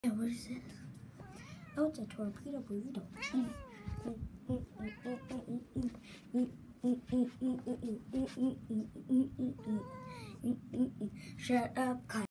Yeah, what is this? Oh, it's a torpedo burrito. Shut up,